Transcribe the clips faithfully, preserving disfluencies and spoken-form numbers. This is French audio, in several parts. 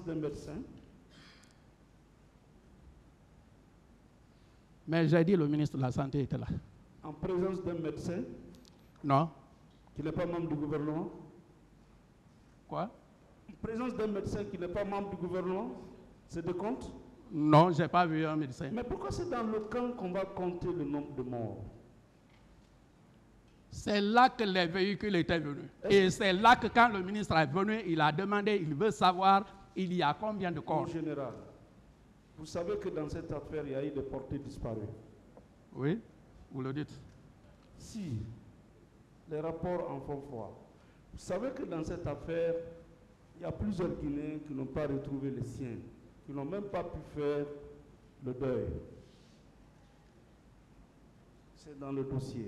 d'un médecin. Mais j'ai dit le ministre de la Santé était là. En présence d'un médecin. Non. Qui n'est pas membre du gouvernement. Quoi? En présence d'un médecin qui n'est pas membre du gouvernement, c'est de compte? Non, je n'ai pas vu un médecin. Mais pourquoi c'est dans le camp qu'on va compter le nombre de morts? C'est là que les véhicules étaient venus. Et c'est là que quand le ministre est venu, il a demandé, il veut savoir, il y a combien de corps. En général, vous savez que dans cette affaire, il y a eu des portées disparues. Oui, vous le dites. Si les rapports en font foi, vous savez que dans cette affaire, il y a plusieurs Guinéens qui n'ont pas retrouvé les siens, qui n'ont même pas pu faire le deuil. C'est dans le dossier.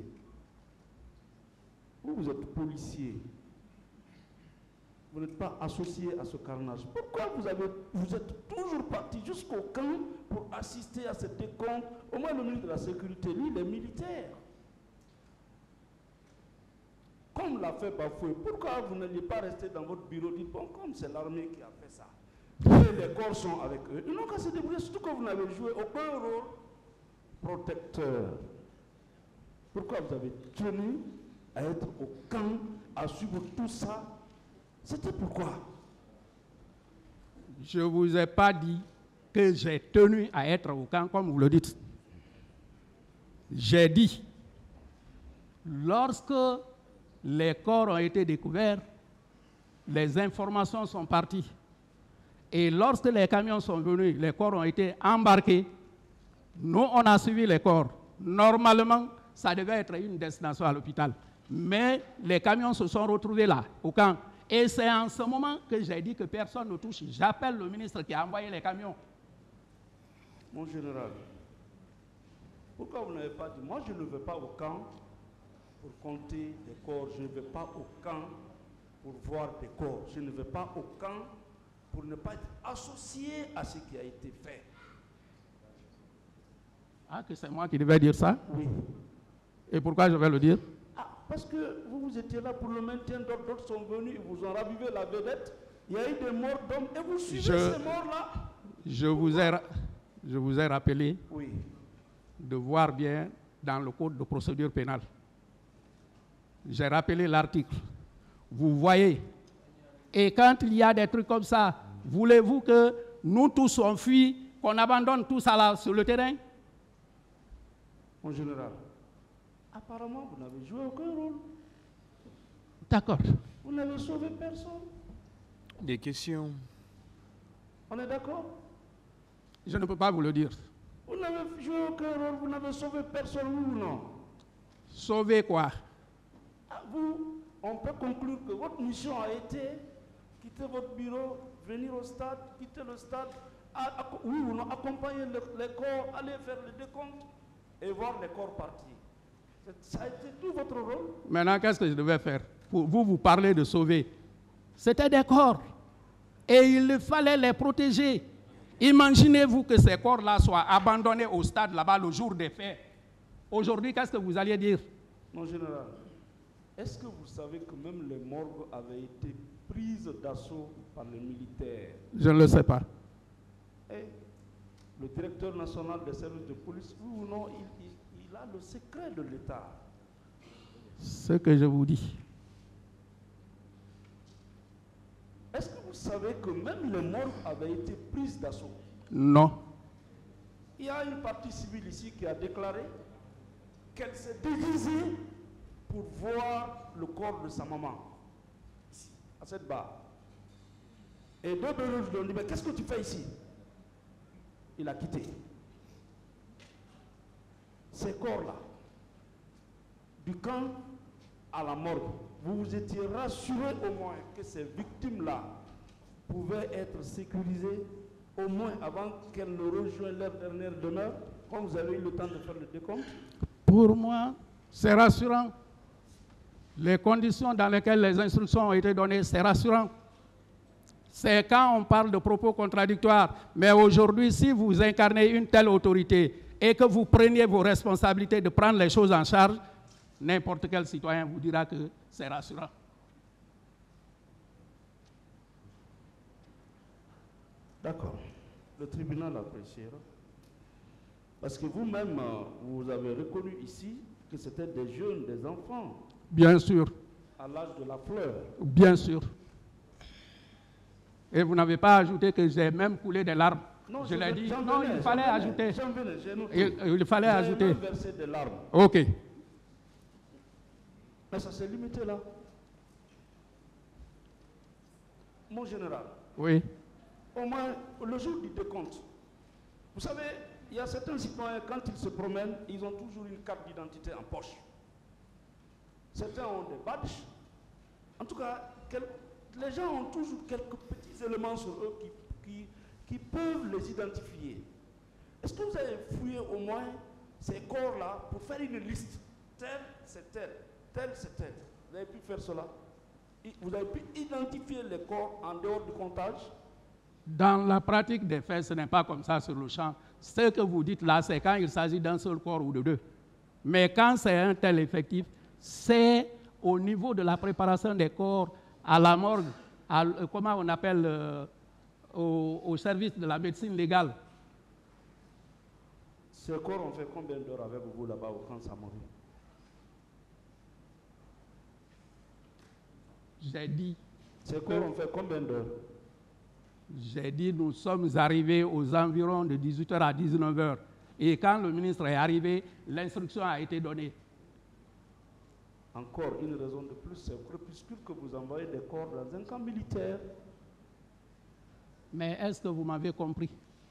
Vous, vous êtes policier. Vous n'êtes pas associé à ce carnage. Pourquoi vous, avez, vous êtes toujours parti jusqu'au camp pour assister à ce décompte? Au moins le ministre de la Sécurité, lui, il est militaire. Comme l'a fait Bafoué, pourquoi vous n'alliez pas rester dans votre bureau? Dites, bon, comme c'est l'armée qui a fait ça, et les corps sont avec eux, ils n'ont qu'à se débrouiller, surtout que vous n'avez joué aucun rôle protecteur. Pourquoi vous avez tenu à être au camp, à suivre tout ça? C'était pourquoi? Je ne vous ai pas dit que j'ai tenu à être au camp, comme vous le dites. J'ai dit, lorsque les corps ont été découverts, les informations sont parties. Et lorsque les camions sont venus, les corps ont été embarqués, nous, on a suivi les corps. Normalement, ça devait être une destination à l'hôpital. Mais les camions se sont retrouvés là, au camp. Et c'est en ce moment que j'ai dit que personne ne touche. J'appelle le ministre qui a envoyé les camions. Mon général, pourquoi vous n'avez pas dit, moi je ne vais pas au camp pour compter des corps, je ne vais pas au camp pour voir des corps, je ne vais pas au camp pour ne pas être associé à ce qui a été fait. Ah, que c'est moi qui devais dire ça? Oui. Et pourquoi je vais le dire? Ah, parce que vous, vous étiez là pour le maintien d'ordre, d'autres sont venus, ils vous ont ravivé la vedette, il y a eu des morts d'hommes, et vous suivez je, ces morts-là. Je vous ai, je vous ai rappelé oui. de voir bien dans le code de procédure pénale. J'ai rappelé l'article. Vous voyez. Et quand il y a des trucs comme ça, voulez-vous que nous tous on fuit, qu'on abandonne tout ça là sur le terrain? Mon général, apparemment vous n'avez joué aucun rôle. D'accord. Vous n'avez sauvé personne. Des questions? On est d'accord? Je ne peux pas vous le dire. Vous n'avez joué aucun rôle, vous n'avez sauvé personne, oui ou non? Sauver quoi? Ah, vous, on peut conclure que votre mission a été quitter votre bureau, venir au stade, quitter le stade, à, à, oui ou non, accompagner le, les corps, aller faire le décompte et voir les corps partir. Ça a été tout votre rôle. Maintenant, qu'est-ce que je devais faire? Pour vous, vous parlez de sauver. C'était des corps. Et il fallait les protéger. Imaginez-vous que ces corps-là soient abandonnés au stade là-bas le jour des faits. Aujourd'hui, qu'est-ce que vous alliez dire? Mon général, est-ce que vous savez que même les morgues avaient été prises d'assaut par les militaires? Je ne le sais pas. Et le directeur national des services de police, oui ou non, il, il, il a le secret de l'État. Ce que je vous dis. Est-ce que vous savez que même les morgues avaient été prises d'assaut? Non. Il y a une partie civile ici qui a déclaré qu'elle s'est déguisée pour voir le corps de sa maman, ici, à cette barre. Et deux belges lui ont dit, mais qu'est-ce que tu fais ici? Il a quitté. Ces corps-là, du camp à la morgue, vous vous étiez rassuré au moins que ces victimes-là pouvaient être sécurisées au moins avant qu'elles ne rejoignent leur dernière demeure, quand vous avez eu le temps de faire le décompte? Pour moi, c'est rassurant. Les conditions dans lesquelles les instructions ont été données, c'est rassurant. C'est quand on parle de propos contradictoires. Mais aujourd'hui, si vous incarnez une telle autorité et que vous preniez vos responsabilités de prendre les choses en charge, n'importe quel citoyen vous dira que c'est rassurant. D'accord. Le tribunal appréciera. Parce que vous-même, euh, vous avez reconnu ici que c'était des jeunes, des enfants. Bien sûr. À l'âge de la fleur. Bien sûr. Et vous n'avez pas ajouté que j'ai même coulé des larmes. Non, je l'ai dit. Venais, Non, il fallait venais, ajouter. Venais, il, il fallait ajouter. Même versé des larmes. Ok. Mais ça s'est limité là. Mon général. Oui. Au moins, le jour du décompte, vous savez, il y a certains citoyens, quand ils se promènent, ils ont toujours une carte d'identité en poche. Certains ont des badges. En tout cas, quel, les gens ont toujours quelques petits éléments sur eux qui, qui, qui peuvent les identifier. Est-ce que vous avez fouillé au moins ces corps-là pour faire une liste? Tel, c'est tel, tel, c'est tel. Vous avez pu faire cela? Vous avez pu identifier les corps en dehors du comptage? Dans la pratique des faits, ce n'est pas comme ça sur le champ. Ce que vous dites là, c'est quand il s'agit d'un seul corps ou de deux. Mais quand c'est un tel effectif, c'est au niveau de la préparation des corps à la morgue, à, comment on appelle, euh, au, au service de la médecine légale. Ces corps ont fait combien d'heures avec vous là-bas au camp Samori? J'ai dit. Ces corps ont fait combien d'heures? J'ai dit, nous sommes arrivés aux environs de dix-huit heures à dix-neuf heures. Et quand le ministre est arrivé, l'instruction a été donnée. Encore une raison de plus, c'est au crépuscule que vous envoyez des corps dans un camp militaire. Mais est-ce que vous m'avez compris?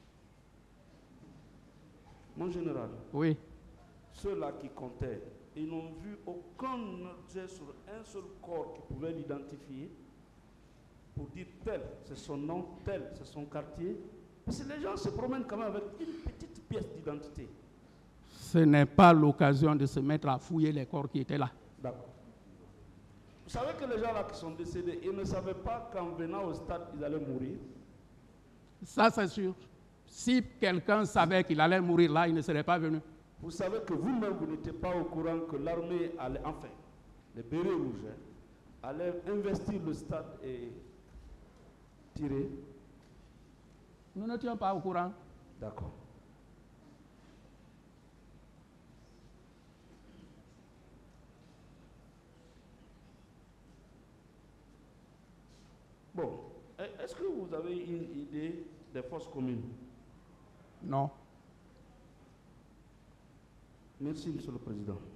Mon général. Oui. Ceux-là qui comptaient, ils n'ont vu aucun objet sur un seul corps qui pouvait l'identifier pour dire tel, c'est son nom, tel, c'est son quartier. Parce que les gens se promènent quand même avec une petite pièce d'identité. Ce n'est pas l'occasion de se mettre à fouiller les corps qui étaient là. D'accord. Vous savez que les gens là qui sont décédés, ils ne savaient pas qu'en venant au stade, ils allaient mourir? Ça, c'est sûr. Si quelqu'un savait qu'il allait mourir là, il ne serait pas venu. Vous savez que vous-même, vous n'étiez pas au courant que l'armée allait, enfin, les bérets rouges, hein, allaient investir le stade et tirer? Nous n'étions pas au courant. D'accord. Bon, est-ce que vous avez une idée des forces communes? Non. Merci, Monsieur le Président.